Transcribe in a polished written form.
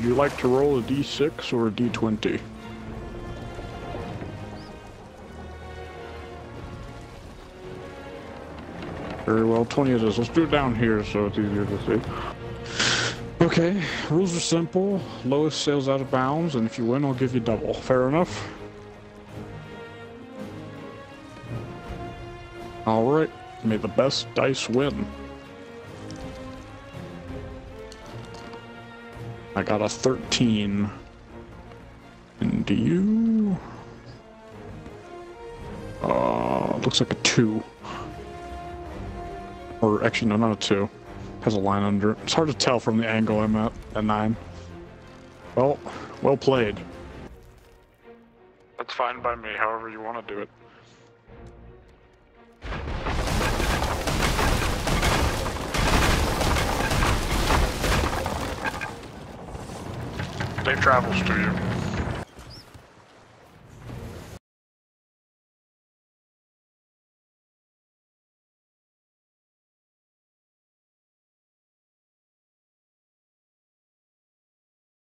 Would you like to roll a d6 or a d20? Very well, 20 it is. Let's do it down here so it's easier to see. Okay, rules are simple. Lowest sails out of bounds, and if you win, I'll give you double. Fair enough? Alright, may the best dice win. I got a 13. And do you? Looks like a 2. Or actually, no, not a 2. Has a line under it. It's hard to tell from the angle I'm at 9. Well, well played. That's fine by me, however you want to do it. Safe travels to you.